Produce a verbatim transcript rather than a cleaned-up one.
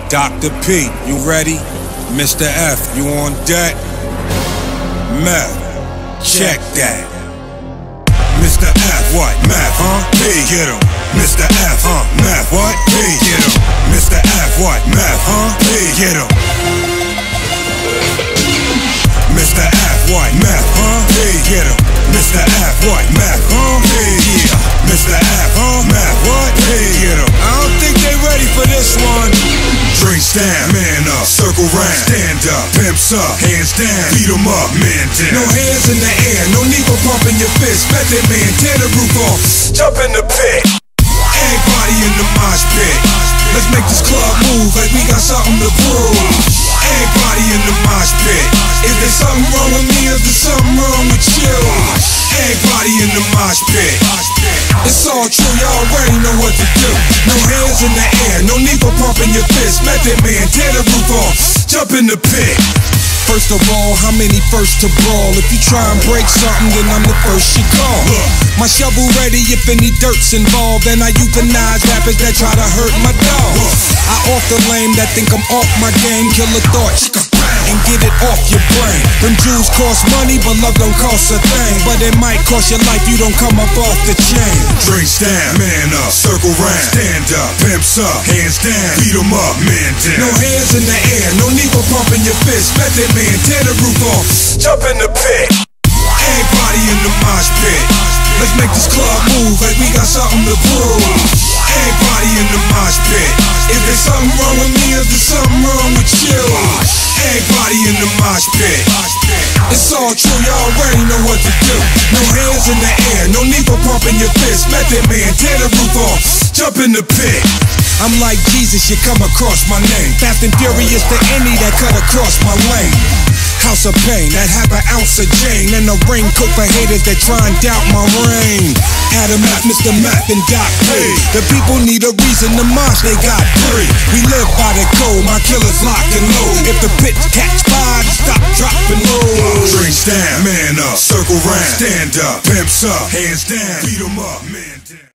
Doctor P, you ready? Mister F, you on deck? Meth, check that. Mister F, what? Meth, huh? P, get him. Mister F, huh? Meth, what? P, get him. Mister F, what? Meth, huh? P, get him. Mister F, what? Meth, huh? P, get him. Mister F, what? Meth, huh? P, yeah. Mister F, huh? Meth, what? P, get him. I don't think they ready for this one. Drink stand, man up, circle round, stand up, pimps up, hands down, beat 'em up, man down. No hands in the air, no need for pumping your fist. Method man, tear the roof off, jump in the pit. Everybody in the mosh pit. Let's make this club move like we got something to prove. Everybody in the mosh pit. Is there something wrong with me? Is there something wrong with you? Everybody in the mosh pit. It's all true, y'all already know what to do. No hands in the air, no need for pumping your fist. Method man, tear the roof off, jump in the pit. First of all, how many first to brawl? If you try and break something, then I'm the first you call. My shovel ready if any dirt's involved, and I euthanize rappers that try to hurt my dog. I off the lame that think I'm off my game, kill a thought and get it off your brain. Them Jews cost money, but love don't cost a thing. But it might cost your life, you don't come up off the chain. Drink stand, man up, circle round, stand up, pimps up, hands down, beat 'em up, man down. No hands in the air, no need for pumping your fist. Method man, tear the roof off, jump in the pit. Everybody in the mosh pit. Let's make this club move like we got something to prove. Everybody in the mosh pit. Is there something wrong with me? Is there something wrong with you? Everybody in the mosh pit. It's all true, y'all already know what to do. No hands in the air, no need for pumping your fist. Method man, tear the roof off, jump in the pit. I'm like Jesus, you come across my name. Fast and furious to any that cut across my lane. House of pain, that half an ounce of Jane. And a raincoat for haters that try and doubt my reign. Adam F, Mister Math, and Doc P. The people need a reason to march, they got three. We live by the code, my killers lock and load. If the pit catch fire, stop, drop, and roll. Drink stand, man up, circle round, stand up, pimps up, hands down, beat 'em up, man down.